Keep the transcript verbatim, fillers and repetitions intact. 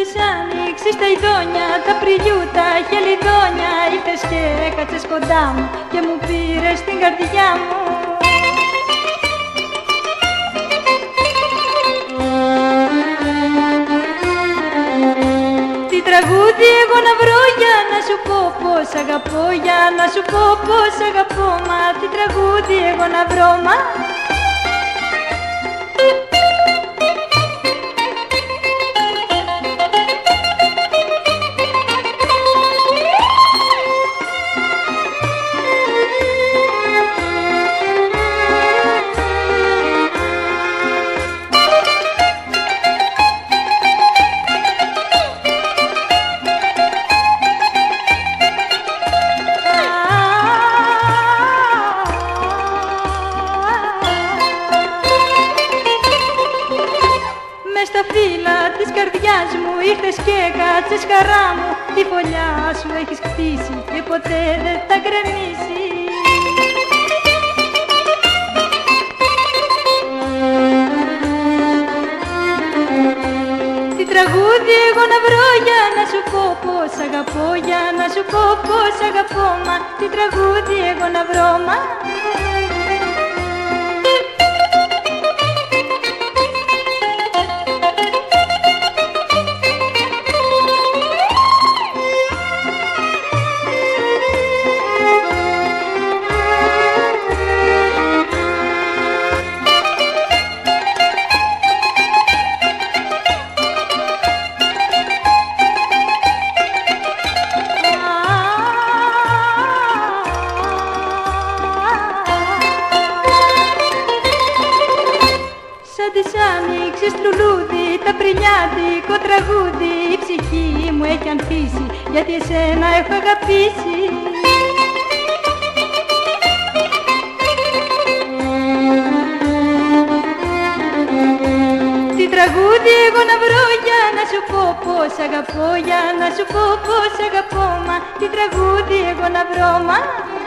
της άνοιξης τα ειδόνια, τα πριλιούτα, χελιδόνια, ήρθες και έκατσες κοντά μου και μου πήρες την καρδιά μου. Τι τραγούδι εγώ να βρω για να σου πω πως αγαπώ, για να σου πω πως αγαπώ, μα τι τραγούδι εγώ να βρω, μα στα φύλλα της καρδιάς μου ήρθες και κάτσες χαρά μου, τη φωλιά σου έχεις κτίσει και ποτέ δεν θα γκρεμίσει. Τι τραγούδι εγώ να βρω για να σου πω πως αγαπώ, για να σου πω πως αγαπώ, μα τι τραγούδι εγώ να βρω, μα σαν της άνοιξης λουλούδι, τα πριλιάτικο τραγούδι, η ψυχή μου έχει ανθίσει, γιατί εσένα έχω αγαπήσει. Τι τραγούδι εγώ να βρω για να σου πω πως αγαπώ, για να σου πω πως αγαπώ, μα τι τραγούδι εγώ να βρω, μα